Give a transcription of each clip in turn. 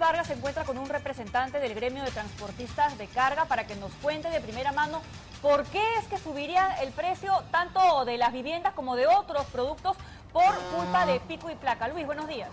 Vargas se encuentra con un representante del gremio de transportistas de carga para que nos cuente de primera mano por qué es que subiría el precio tanto de las viviendas como de otros productos por culpa de pico y placa. Luis, buenos días.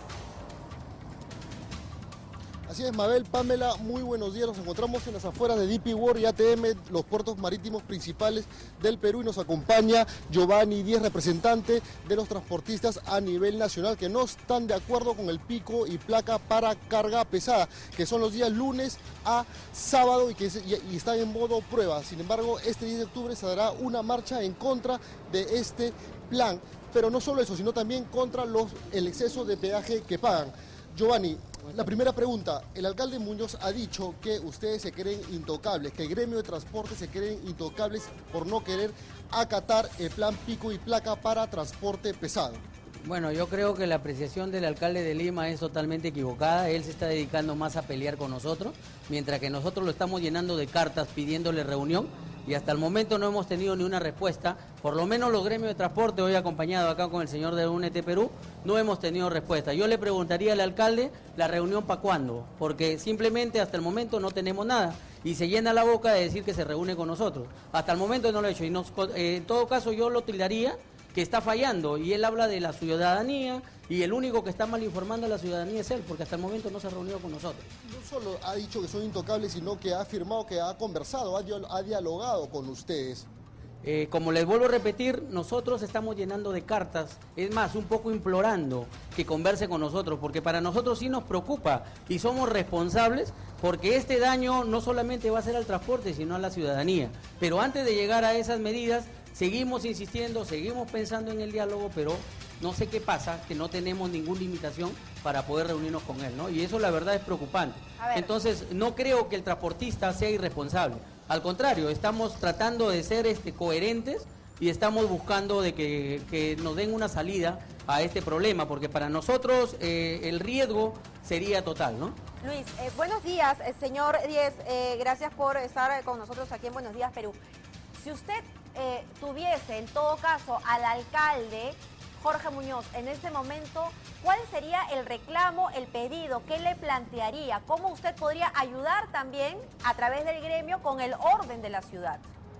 Así es, Mabel, Pamela, muy buenos días. Nos encontramos en las afueras de DP World y ATM, los puertos marítimos principales del Perú, y nos acompaña Giovanni Díez, representante de los transportistas a nivel nacional, que no están de acuerdo con el pico y placa para carga pesada, que son los días lunes a sábado y están en modo prueba. Sin embargo, este 10 de octubre se dará una marcha en contra de este plan, pero no solo eso, sino también contra el exceso de peaje que pagan. Giovanni, la primera pregunta, el alcalde Muñoz ha dicho que ustedes se creen intocables, que el gremio de transporte se creen intocables por no querer acatar el plan pico y placa para transporte pesado. Bueno, yo creo que la apreciación del alcalde de Lima es totalmente equivocada. Él se está dedicando más a pelear con nosotros, mientras que nosotros lo estamos llenando de cartas pidiéndole reunión, y hasta el momento no hemos tenido ni una respuesta. Por lo menos los gremios de transporte, hoy acompañado acá con el señor de UNT Perú, no hemos tenido respuesta. Yo le preguntaría al alcalde la reunión para cuándo, porque simplemente hasta el momento no tenemos nada, y se llena la boca de decir que se reúne con nosotros. Hasta el momento no lo ha hecho, y en todo caso yo lo tildaría que está fallando, y él habla de la ciudadanía, y el único que está mal informando a la ciudadanía es él, porque hasta el momento no se ha reunido con nosotros. No solo ha dicho que son intocables, sino que ha afirmado que ha conversado, ha dialogado con ustedes. Como les vuelvo a repetir, nosotros estamos llenando de cartas, es más, un poco implorando que converse con nosotros, porque para nosotros sí nos preocupa y somos responsables, porque este daño no solamente va a ser al transporte, sino a la ciudadanía. Pero antes de llegar a esas medidas, seguimos insistiendo, seguimos pensando en el diálogo, pero no sé qué pasa, que no tenemos ninguna limitación para poder reunirnos con él, ¿no? Y eso la verdad es preocupante. Entonces, no creo que el transportista sea irresponsable. Al contrario, estamos tratando de ser coherentes y estamos buscando de que nos den una salida a este problema, porque para nosotros el riesgo sería total, ¿no? Luis, buenos días, señor Díez, gracias por estar con nosotros aquí en Buenos Días, Perú. Si usted tuviese, en todo caso, al alcalde Jorge Muñoz en este momento, ¿cuál sería el reclamo, el pedido? ¿Qué le plantearía? ¿Cómo usted podría ayudar también a través del gremio con el orden de la ciudad?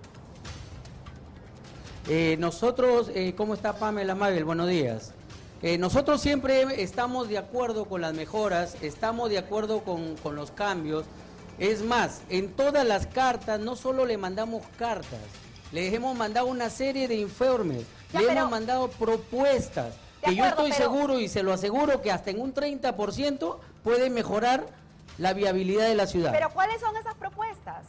Nosotros, ¿cómo está Pamela Mabel? Buenos días. Nosotros siempre estamos de acuerdo con las mejoras, estamos de acuerdo con los cambios. Es más, en todas las cartas no solo le mandamos cartas, le hemos mandado una serie de informes, hemos mandado propuestas, que yo estoy seguro y se lo aseguro que hasta en un 30% puede mejorar la viabilidad de la ciudad. ¿Pero cuáles son esas propuestas?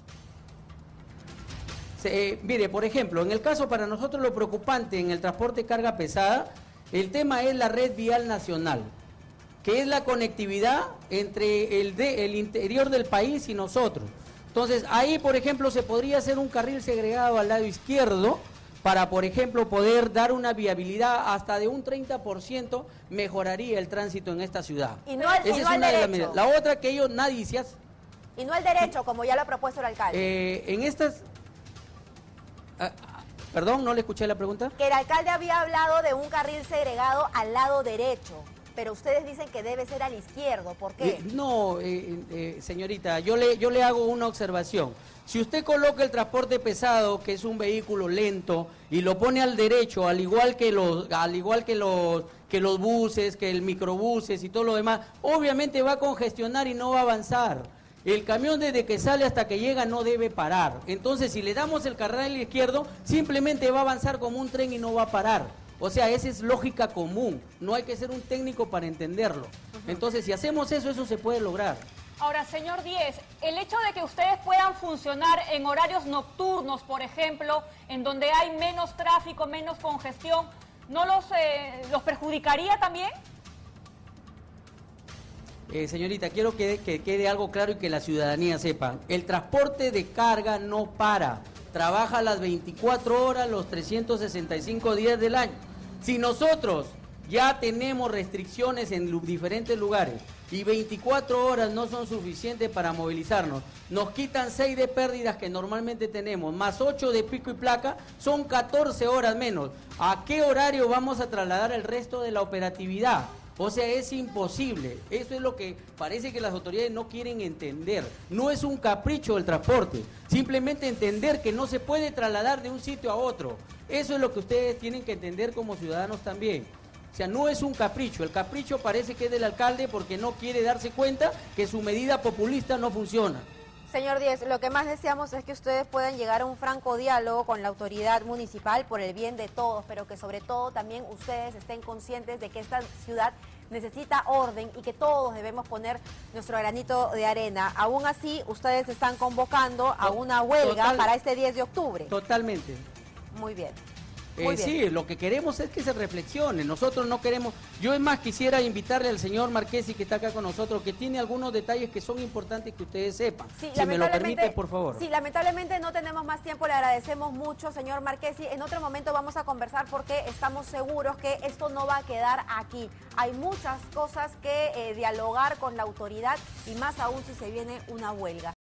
Mire, por ejemplo, en el caso para nosotros lo preocupante en el transporte de carga pesada, el tema es la red vial nacional, que es la conectividad entre el interior del país y nosotros. Entonces, ahí, por ejemplo, se podría hacer un carril segregado al lado izquierdo para, por ejemplo, poder dar una viabilidad hasta de un 30%, mejoraría el tránsito en esta ciudad. Y no el, Esa es una de las medidas. La otra que ellos, nadie se hace. Y no el derecho, como ya lo ha propuesto el alcalde. En estas... perdón, no le escuché la pregunta. Que el alcalde había hablado de un carril segregado al lado derecho, pero ustedes dicen que debe ser al izquierdo. ¿Por qué? No, señorita, yo le hago una observación. Si usted coloca el transporte pesado, que es un vehículo lento, y lo pone al derecho, al igual que los buses, que el microbuses y todo lo demás, obviamente va a congestionar y no va a avanzar. El camión desde que sale hasta que llega no debe parar. Entonces, si le damos el carril izquierdo, simplemente va a avanzar como un tren y no va a parar. O sea, esa es lógica común. No hay que ser un técnico para entenderlo. Entonces, si hacemos eso, eso se puede lograr. Ahora, señor Díez, el hecho de que ustedes puedan funcionar en horarios nocturnos, por ejemplo, en donde hay menos tráfico, menos congestión, ¿no los perjudicaría también? Señorita, quiero que quede algo claro y que la ciudadanía sepa. El transporte de carga no para. Trabaja las 24 horas, los 365 días del año. Si nosotros ya tenemos restricciones en diferentes lugares y 24 horas no son suficientes para movilizarnos, nos quitan 6 de pérdidas que normalmente tenemos, más 8 de pico y placa, son 14 horas menos. ¿A qué horario vamos a trasladar el resto de la operatividad? O sea, es imposible. Eso es lo que parece que las autoridades no quieren entender. No es un capricho del transporte. Simplemente entender que no se puede trasladar de un sitio a otro. Eso es lo que ustedes tienen que entender como ciudadanos también. O sea, no es un capricho. El capricho parece que es del alcalde porque no quiere darse cuenta que su medida populista no funciona. Señor Díez, lo que más deseamos es que ustedes puedan llegar a un franco diálogo con la autoridad municipal por el bien de todos, pero que sobre todo también ustedes estén conscientes de que esta ciudad necesita orden y que todos debemos poner nuestro granito de arena. Aún así, ustedes están convocando a una huelga para este 10 de octubre. Totalmente. Muy bien. Sí, lo que queremos es que se reflexione. Nosotros no queremos... Yo es más quisiera invitarle al señor Marquesi que está acá con nosotros, que tiene algunos detalles que son importantes que ustedes sepan. Sí, si me lo permite, por favor. Sí, lamentablemente no tenemos más tiempo. Le agradecemos mucho, señor Marquesi. En otro momento vamos a conversar porque estamos seguros que esto no va a quedar aquí. Hay muchas cosas que dialogar con la autoridad y más aún si se viene una huelga.